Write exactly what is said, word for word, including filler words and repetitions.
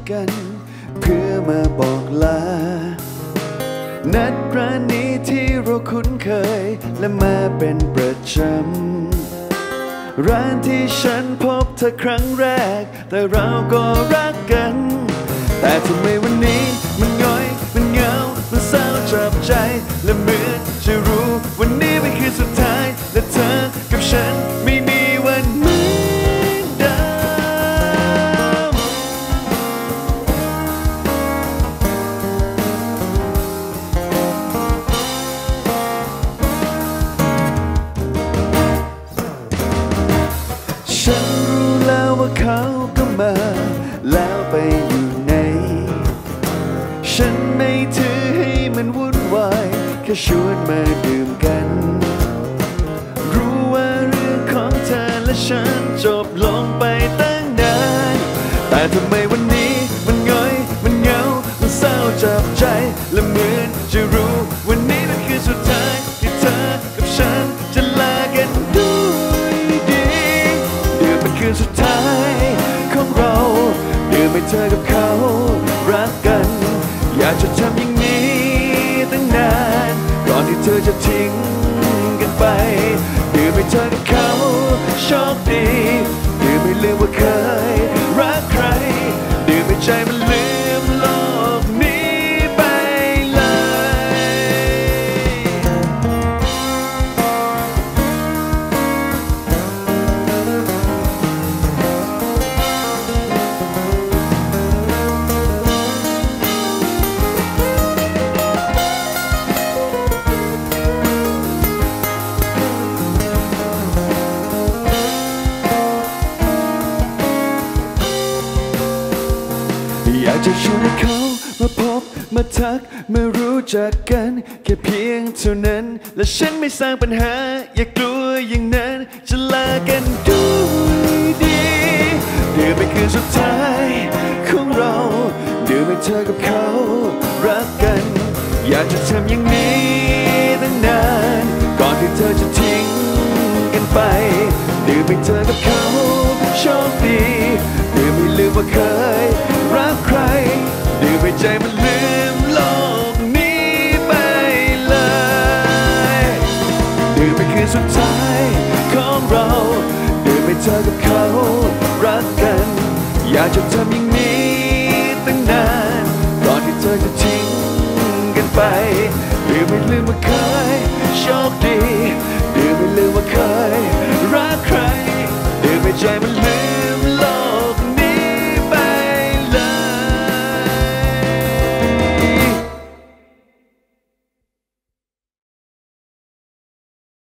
กันเพื่อมาบอกลานัดร้านนี้ที่เราคุ้นเคยและมาเป็นประจำร้านที่ฉันพบเธอครั้งแรกแต่เราก็รักกันแต่ทำไมวันนี้มันง่อยมันเหงามันเศร้าจับใจและเหมือนจะรู้วันนี้เป็นคืนสุดท้ายและเธอกับฉันไม่มีวันเหมือนเดิมฉันรู้แล้วว่าเขาก็มาแล้วไปอยู่ไหนฉันไม่ถือให้มันวุ่นวายแค่ชวนมาดื่มกันรู้ว่าเรื่องของเธอและฉันจบลงไปตั้งนานแต่ทำไมวันนี้มันง่อยมันเหงามันเศร้าจับใจและเหมือนจะรู้วันนี้เป็นคืนสุดท้ายที่เธอกับฉันจะลากันด้วยดีเดี๋ยวเป็นคืนสุดท้ายของเราเดี๋ยวไม่เธอกับเขารักกันอยากจะทำอย่างนี้ตั้งนานก่อนที่เธอจะทิ้งกันไปเดี๋ยวไม่เธอกับเขาโชคดีเดี๋ยวไม่ลืมว่าเคยรักใครเดี๋ยวไม่ใจมันลืมโลกนี้ไปอยากจะชวนเขามาพบมาทักมารู้จักกันแค่เพียงเท่านั้นและฉันไม่สร้างปัญหาอย่ากลัวอย่างนั้นจะลากันด้วยดีเดี๋ยวเป็นคืนสุดท้ายของเราเดี๋ยวไม่เธอกับเขารักกันอยากจะทำอย่างนี้ตั้งนานก่อนที่เธอจะทิ้งกันไปเดี๋ยวไม่เธอกับเขาโชคดีเดี๋ยวไม่ลืมว่าเคยรักใครเดี๋ยวไม่ใจมันลืมโลกนี้ไปเลยเดี๋ยวเป็นคืนสุดท้ายของเราเดี๋ยวไม่เธอกับเขารักกันอยากจะทำอย่างนี้ตั้งนานก่อนที่เธอจะทิ้งกันไปเดี๋ยวไม่ลืมว่าเคยโชคดีเดี๋ยวไม่ลืมว่าเคยรักใครเดี๋ยวไม่ใจมัน